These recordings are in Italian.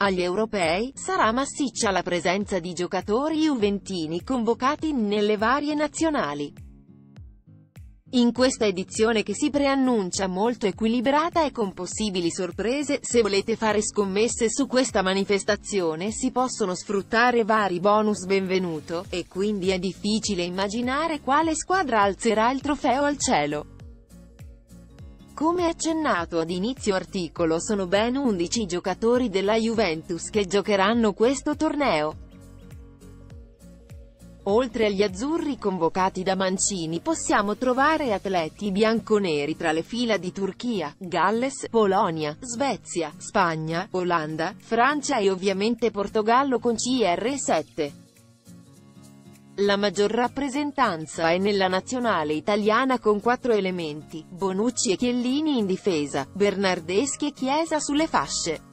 Agli europei, sarà massiccia la presenza di giocatori juventini convocati nelle varie nazionali. In questa edizione che si preannuncia molto equilibrata e con possibili sorprese, se volete fare scommesse su questa manifestazione si possono sfruttare vari bonus benvenuto, e quindi è difficile immaginare quale squadra alzerà il trofeo al cielo. Come accennato ad inizio articolo, sono ben 11 i giocatori della Juventus che giocheranno questo torneo. Oltre agli azzurri convocati da Mancini possiamo trovare atleti bianconeri tra le fila di Turchia, Galles, Polonia, Svezia, Spagna, Olanda, Francia e ovviamente Portogallo con CR7. La maggior rappresentanza è nella nazionale italiana con 4 elementi: Bonucci e Chiellini in difesa, Bernardeschi e Chiesa sulle fasce.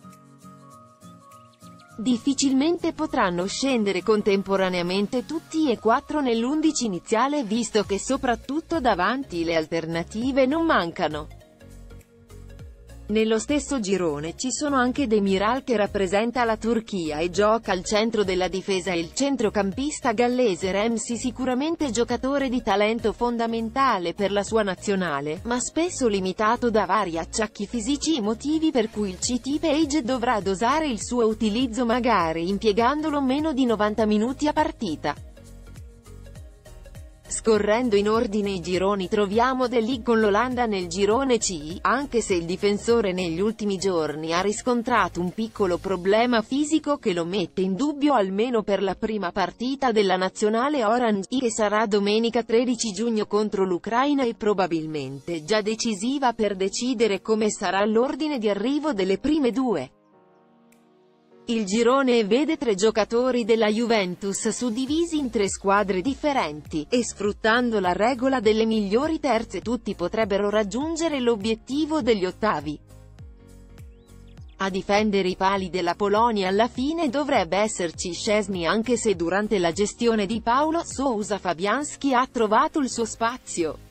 Difficilmente potranno scendere contemporaneamente tutti e 4 nell'11 iniziale, visto che soprattutto davanti le alternative non mancano. Nello stesso girone ci sono anche Demiral che rappresenta la Turchia e gioca al centro della difesa, e il centrocampista gallese Ramsey, sicuramente giocatore di talento fondamentale per la sua nazionale, ma spesso limitato da vari acciacchi fisici, motivi per cui il CT Page dovrà dosare il suo utilizzo, magari impiegandolo meno di 90 minuti a partita. Scorrendo in ordine i gironi troviamo De Ligt con l'Olanda nel girone C, anche se il difensore negli ultimi giorni ha riscontrato un piccolo problema fisico che lo mette in dubbio almeno per la prima partita della nazionale Orange, che sarà domenica 13 giugno contro l'Ucraina e probabilmente già decisiva per decidere come sarà l'ordine di arrivo delle prime due. Il girone vede 3 giocatori della Juventus suddivisi in 3 squadre differenti, e sfruttando la regola delle migliori terze tutti potrebbero raggiungere l'obiettivo degli ottavi. A difendere i pali della Polonia alla fine dovrebbe esserci Szczęsny, anche se durante la gestione di Paulo Sousa Fabianski ha trovato il suo spazio.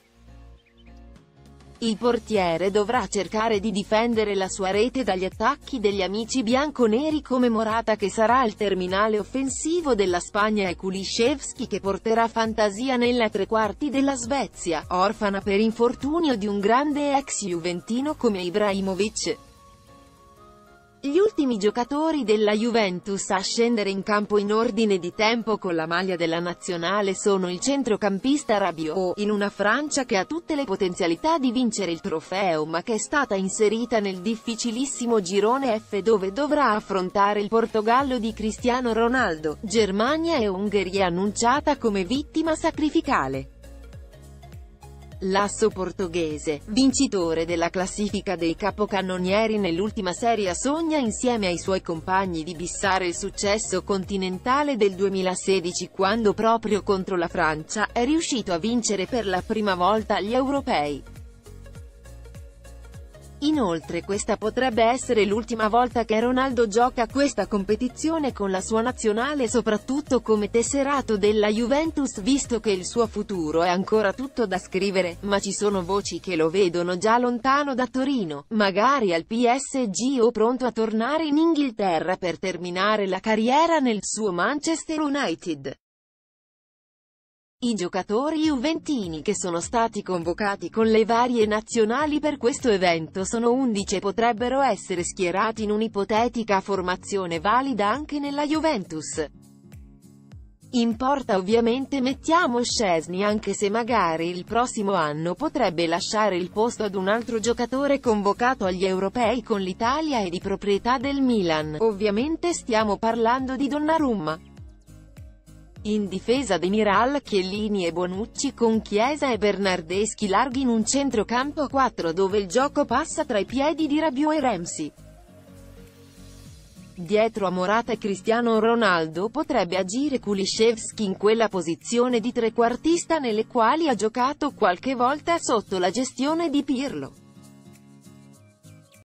Il portiere dovrà cercare di difendere la sua rete dagli attacchi degli amici bianconeri come Morata, che sarà il terminale offensivo della Spagna, e Kuliszewski, che porterà fantasia nella tre quarti della Svezia, orfana per infortunio di un grande ex juventino come Ibrahimovic. Gli ultimi giocatori della Juventus a scendere in campo in ordine di tempo con la maglia della nazionale sono il centrocampista Rabiot, in una Francia che ha tutte le potenzialità di vincere il trofeo ma che è stata inserita nel difficilissimo girone F, dove dovrà affrontare il Portogallo di Cristiano Ronaldo, Germania e Ungheria annunciata come vittima sacrificale. L'asso portoghese, vincitore della classifica dei capocannonieri nell'ultima serie, sogna insieme ai suoi compagni di bissare il successo continentale del 2016, quando proprio contro la Francia è riuscito a vincere per la prima volta gli europei. Inoltre questa potrebbe essere l'ultima volta che Ronaldo gioca questa competizione con la sua nazionale, soprattutto come tesserato della Juventus, visto che il suo futuro è ancora tutto da scrivere, ma ci sono voci che lo vedono già lontano da Torino, magari al PSG, o pronto a tornare in Inghilterra per terminare la carriera nel suo Manchester United. I giocatori juventini che sono stati convocati con le varie nazionali per questo evento sono 11 e potrebbero essere schierati in un'ipotetica formazione valida anche nella Juventus. In porta ovviamente mettiamo Szczęsny, anche se magari il prossimo anno potrebbe lasciare il posto ad un altro giocatore convocato agli europei con l'Italia e di proprietà del Milan. Ovviamente stiamo parlando di Donnarumma. In difesa Demiral, Chiellini e Bonucci, con Chiesa e Bernardeschi larghi in un centrocampo a 4 dove il gioco passa tra i piedi di Rabiot e Ramsey. Dietro a Morata e Cristiano Ronaldo potrebbe agire Kuliszewski in quella posizione di trequartista nelle quali ha giocato qualche volta sotto la gestione di Pirlo.